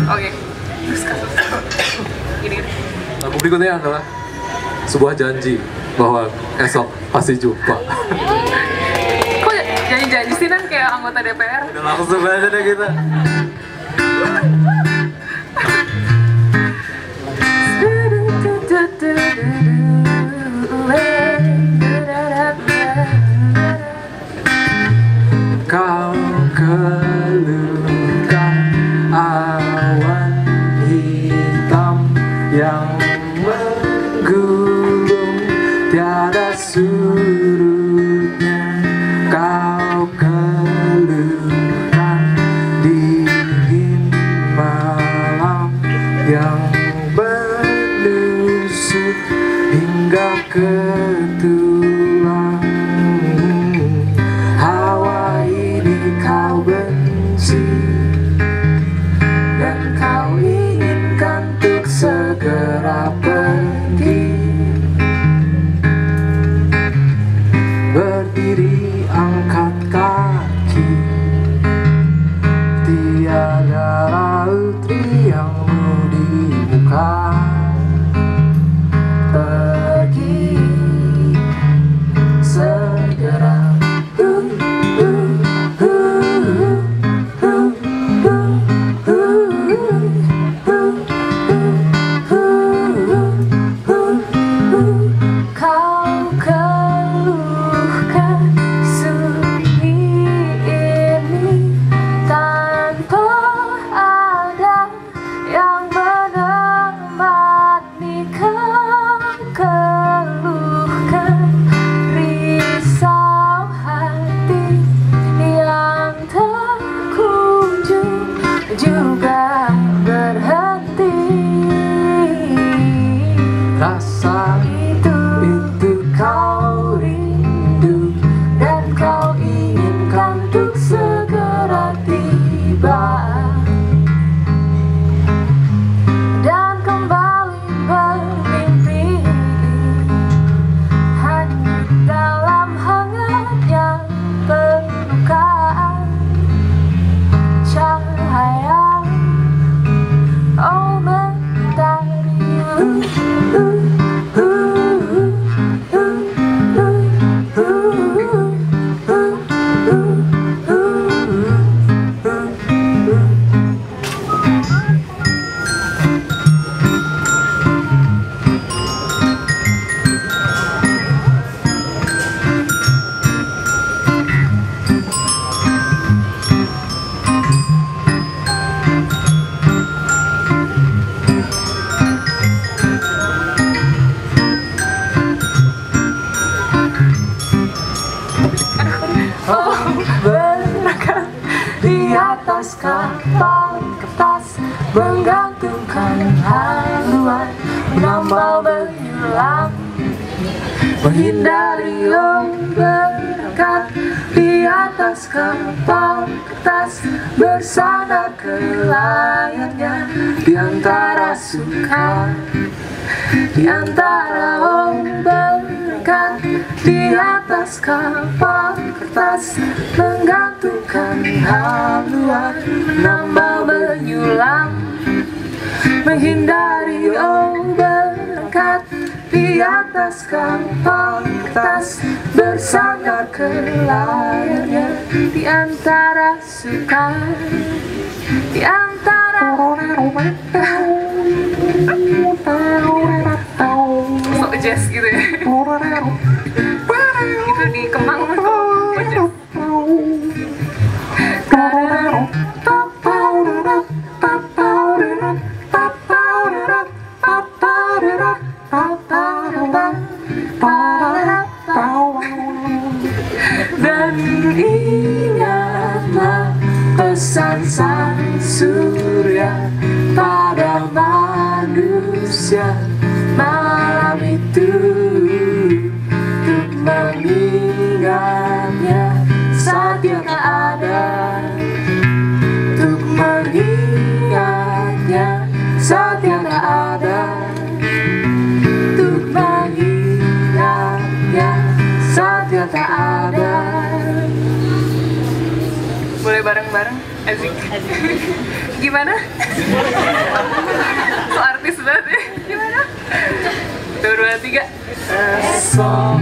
Oke. Terus kasus gini. Lagu berikutnya adalah sebuah janji bahwa esok pasti jumpa. Kok janji-janji sih kan kayak anggota DPR? Udah langsung aja deh kita. Kau keluhkan awan hitam yang menggulung tiada surutnya. Kau keluhkan dingin malam yang menusuk hingga ke tulang. Hawa ini kau benci dan kau inginkan untuk segera pergi. Berdiri angkat kaki, tiada laut riangmu di muka. Pergi segera. Juga berhenti. Rasa itu kau rindu dan kau inginkan untuk segera tiba dan kembali bermimpi hanya dalam hangatnya permukaan cahaya. Oh mentari, berangkat di atas kapal kertas, menggantungkan haluan, menambal menyelam, menghindari berangkat di atas kapal kertas, bersandar ke layarnya di antara suka, di antara berangkat di atas kapal kertas, menggantungkan haluan, menambal menyulam, menghindari berangkat di atas kapal kertas, bersandar ke layarnya di antara suka, di antara sok jazz gitu ya. Itu di Kemang jazz. Dan ingatlah pesan sang surya pada manusia malam itu, untuk mengingatnya saat dia tak ada, untuk mengingatnya saat dia tak ada, untuk mengingatnya saat dia tak ada. Boleh bareng-bareng, asik. Gimana? So artis banget ya. Gimana? 2, 2, 3.